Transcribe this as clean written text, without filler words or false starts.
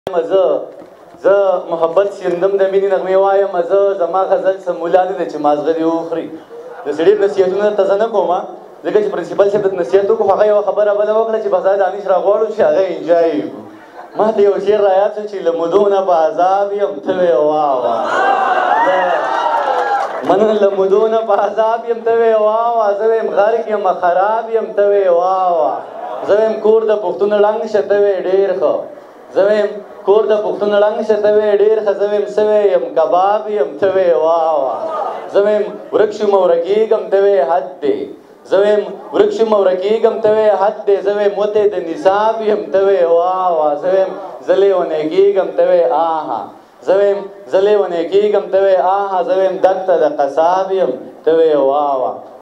زه محبت سیندم د مینې نغمې وایم زه زما غزل څه مولا نه دی چې مازغه دې وخوري د سړي نصیحتونه ته زه نه کوم ځکه چې پرنسپل صاحب ته نصیحت وکړو خو هغه یوه خبره بله وکړه چې بس دانش راغواړو چې هغه انجوای کړو ما ته یو شعر رایاد شو چې له مودو نه په عذاب یم ته وې واه واه من له مودو نه په عذاب یم ته وې واه واه زه ویم غرق یم خراب یم ته وې واه واه زه ویم کور د پښتون ړنګ شه ته وې ډېر ښه زه ویم کور د پښتون ړنګ شه ته وې ډېر ښه زه ویم سوی یم کباب یم ته وې واه واه زه ویم ورک شوم او ورکېږم ته وې حد دی زه ویم ورک شوم او ورکېږم ته وې حد دی زه ویم وتی د نصاب یم ته وې واه واه زه ویم زه لیونی کېږم ته وې آها زه ویم زه لیونی کېږم ته وې آها زه ویم دښته د قصاب یم ته وې واه واه